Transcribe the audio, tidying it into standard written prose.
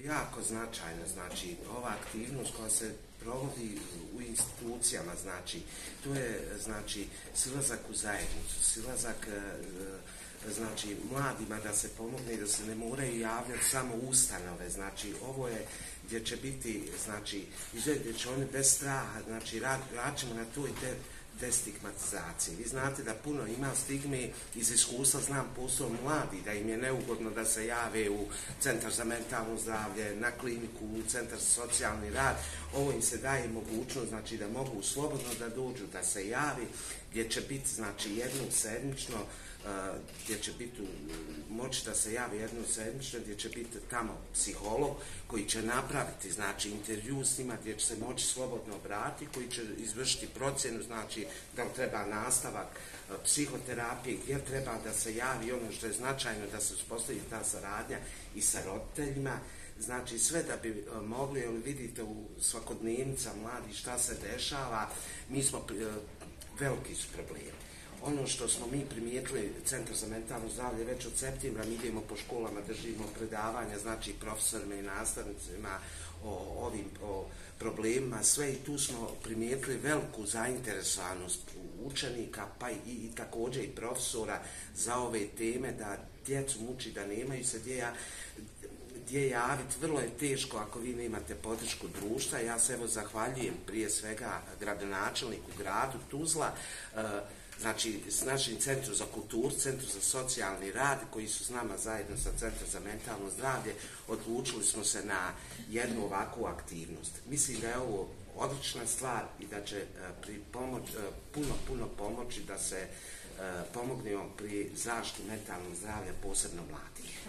jako značajno, znači ova aktivnost koja se provodi u institucijama, znači tu je znači silazak u zajednicu, silazak znači mladima da se pomogne i da se ne moraju javljati samo ustanove, znači ovo je gdje će biti, znači gdje će oni bez straha, znači radit ćemo na toj destigmatizaciji. Vi znate da puno ima stigme, iz iskustva znam posao mladi, da im je neugodno da se jave u centar za mentalno zdravlje, na kliniku, u centar za socijalni rad. Ovo im se daje mogućnost, znači da mogu slobodno da dođu, da se javi, gdje će biti, znači jednom sedmično, gdje će biti moći da se javi jednom sedmično, gdje će biti tamo psiholog koji će napraviti, znači, intervju s njima, gdje će se moći slobodno obratiti, koji će izvršiti procjenu, znači, da li treba nastavak psihoterapije, gdje treba da se javi ono što je značajno, da se uspostavi ta saradnja i sa roditeljima, znači sve da bi mogli, jer vidite u svakodnevnica mladi šta se dešava, mi smo, veliki su problemi. Ono što smo mi primijetili, Centar za mentalno zdravlje, već od septembra mi idemo po školama, držimo predavanja, znači profesorima i nastavnicima o problemima, sve, i tu smo primijetili veliku zainteresovanost učenika, pa i također i profesora za ove teme, da djecu muči da nemaju se gdje javiti. Vrlo je teško ako vi nemate podršku društva. Ja se evo zahvaljujem prije svega gradonačelniku gradu Tuzla, znači s našim Centrom za kulturu, Centrom za socijalni rad, koji su s nama zajedno sa Centrom za mentalno zdravlje, odlučili smo se na jednu ovakvu aktivnost. Mislim da je ovo odlična stvar i da će puno pomoći da se pomognemo pri zaštiti mentalnog zdravlja, posebno mladih.